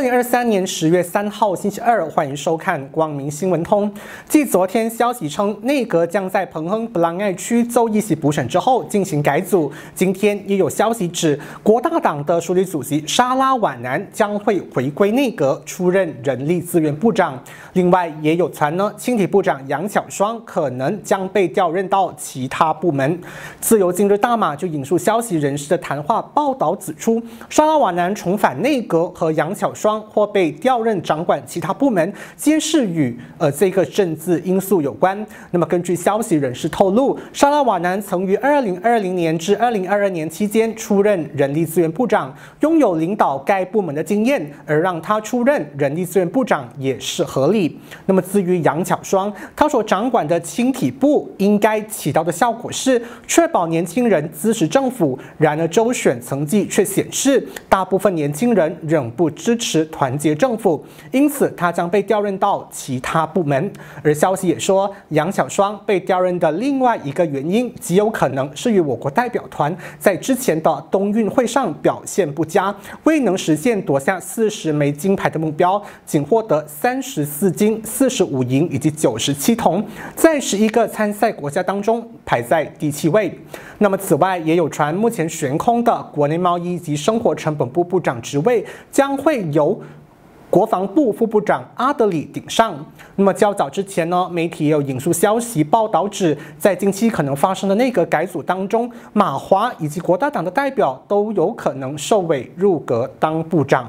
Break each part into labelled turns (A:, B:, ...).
A: 2023年10月3号星期二，欢迎收看光明新闻通。继昨天消息称内阁将在彭亨布朗爱区州议席补选之后进行改组，今天也有消息指国大党的署理主席沙拉瓦南将会回归内阁，出任人力资源部长。另外也有传青体部长杨巧双可能将被调任到其他部门。自由今日大马就引述消息人士的谈话报道指出，沙拉瓦南重返内阁和杨巧双或被调任掌管其他部门，皆是与这个政治因素有关。那么根据消息人士透露，沙拉瓦南曾于2020年至2022年期间出任人力资源部长，拥有领导该部门的经验，而让他出任人力资源部长也是合理。那么至于杨巧双，他所掌管的青体部应该起到的效果是确保年轻人支持政府，然而州选成绩却显示大部分年轻人仍不支持团结政府，因此他将被调任到其他部门。而消息也说，杨巧双被调任的另外一个原因极有可能是与我国代表团在之前的冬运会上表现不佳，未能实现夺下40枚金牌的目标，仅获得34金、45银以及97铜，在11个参赛国家当中排在第7位。那么此外也有传，目前悬空的国内贸易及生活成本部部长职位将会由国防部副部长阿德里顶上。那么较早之前媒体也有引述消息报道指，在近期可能发生的内阁改组当中，马华以及国大党的代表都有可能受委入阁当部长。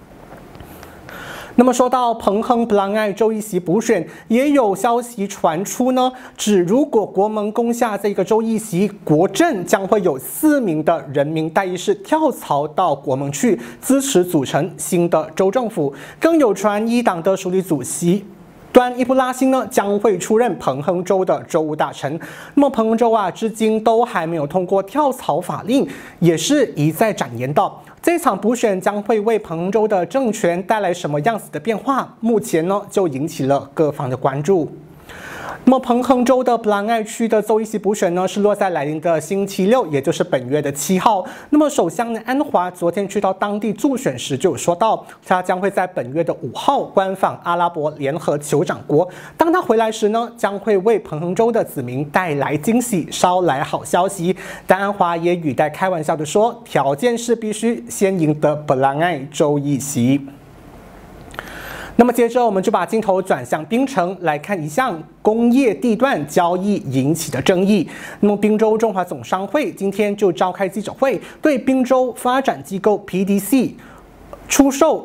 A: 那么说到彭亨布朗爱州议席补选，也有消息传出指如果国盟攻下这个州议席，国阵将会有4名的人民代议士跳槽到国盟去，支持组成新的州政府。更有传一党的署理主席端伊布拉辛将会出任彭亨州的州务大臣。那么彭亨州至今都还没有通过跳槽法令，也是一再展言的。这场补选将会为彭亨州的政权带来什么样子的变化？目前就引起了各方的关注。那么彭亨州的布朗爱区的州议席补选是落在来临的星期六，也就是本月的7号。那么首相安华昨天去到当地助选时就有说到，他将会在本月的5号关访阿拉伯联合酋长国。当他回来时将会为彭亨州的子民带来惊喜，捎来好消息。但安华也语带开玩笑的说，条件是必须先赢得布朗爱州议席。那么接着我们就把镜头转向槟城，来看一项工业地段交易引起的争议。那么宾州中华总商会今天就召开记者会，对宾州发展机构 PDC 出售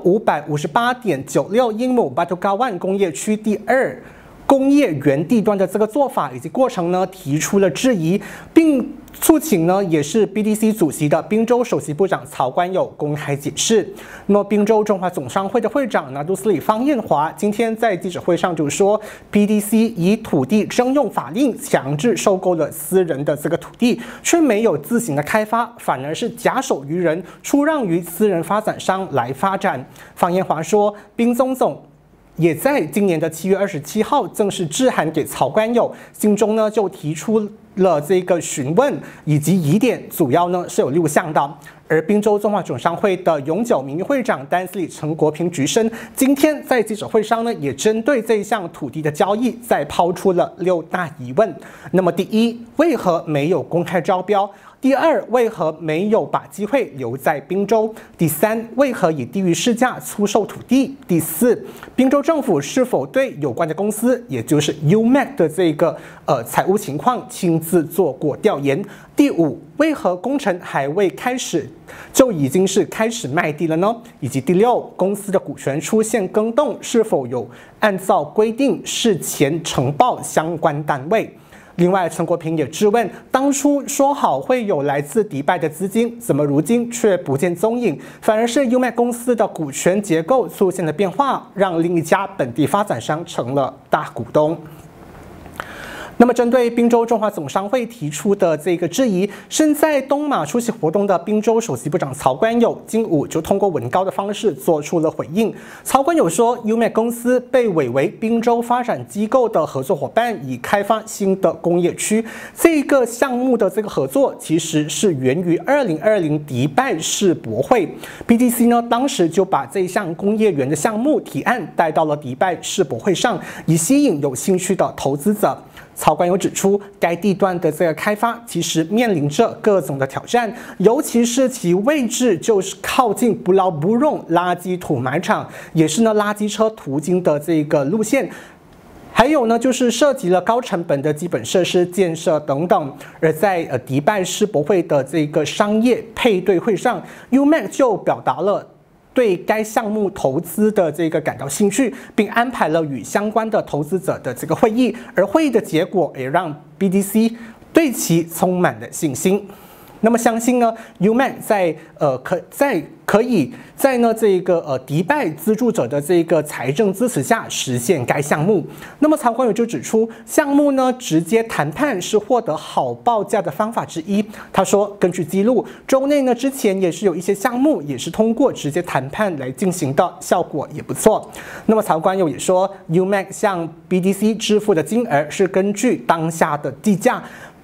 A: 558.96英亩巴图高万工业区第2工业园地段的这个做法以及过程提出了质疑，并促请也是 BDC 主席的宾州首席部长曹冠友公开解释。那么宾州中华总商会的会长拿督斯里方彦华今天在记者会上就说， BDC 以土地征用法令强制收购了私人的这个土地，却没有自行的开发，反而是假手于人，出让于私人发展商来发展。方彦华说，宾总也在今年的7月27号正式致函给曹冠友，信中就提出了这个询问以及疑点，主要是有6项的。而宾州中华总商会的永久名誉会长丹斯里陈国平局生今天在记者会上也针对这一项土地的交易再抛出了6大疑问。那么第一，为何没有公开招标？第2，为何没有把机会留在宾州？第3，为何以低于市价出售土地？第4，宾州政府是否对有关的公司，也就是 UMAC 的这个财务情况亲自做过调研？第5，为何工程还未开始就已经是开始卖地了呢？以及第6，公司的股权出现更动，是否有按照规定事前呈报相关单位？另外，陈国平也质问，当初说好会有来自迪拜的资金，怎么如今却不见踪影？反而是 UMAC 公司的股权结构出现了变化，让另一家本地发展商成了大股东。 那么，针对宾州中华总商会提出的这个质疑，身在东马出席活动的宾州首席部长曹冠友今午就通过文告的方式做出了回应。曹冠友说 ，UMAC 公司被委为宾州发展机构的合作伙伴，以开发新的工业区。这个项目的这个合作其实是源于2020迪拜世博会 ，BDC 呢当时就把这项工业园的项目提案带到了迪拜世博会上，以吸引有兴趣的投资者。曹冠友指出，该地段的这个开发其实面临着各种的挑战，尤其是其位置就是靠近不劳不用垃圾土埋场，也是呢垃圾车途经的这个路线。还有呢，就是涉及了高成本的基本设施建设等等。而在迪拜世博会的这个商业配对会上 ，UMAC 就表达了对该项目投资的这个感到兴趣，并安排了与相关的投资者的这个会议，而会议的结果也让 BDC 对其充满了信心。那么相信呢 ，UMAC 可以在呢这个迪拜资助者的这个财政支持下实现该项目。那么曹冠友就指出，项目呢直接谈判是获得好报价的方法之一。他说，根据记录，州内呢之前也是有一些项目也是通过直接谈判来进行的，效果也不错。那么曹冠友也说 ，UMAC 向 BDC 支付的金额是根据当下的地价。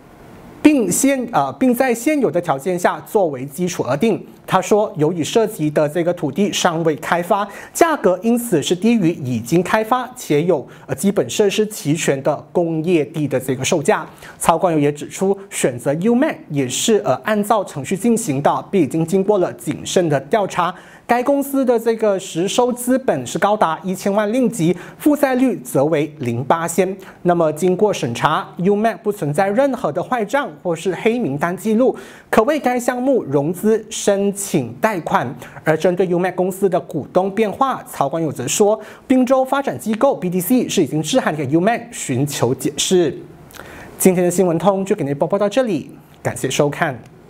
A: 并在现有的条件下作为基础而定。他说，由于涉及的这个土地尚未开发，价格因此是低于已经开发且有基本设施齐全的工业地的这个售价。曹冠友也指出，选择 UMAC 也是按照程序进行的，并已经经过了谨慎的调查。该公司的这个实收资本是高达1000万令吉，负债率则为0%。那么经过审查 ，UMAC 不存在任何的坏账或是黑名单记录，可为该项目融资申请贷款。而针对 UMAC 公司的股东变化，曹冠友则说，宾州发展机构 BDC 是已经致函给 UMAC 寻求解释。今天的新闻通就给您播报到这里，感谢收看。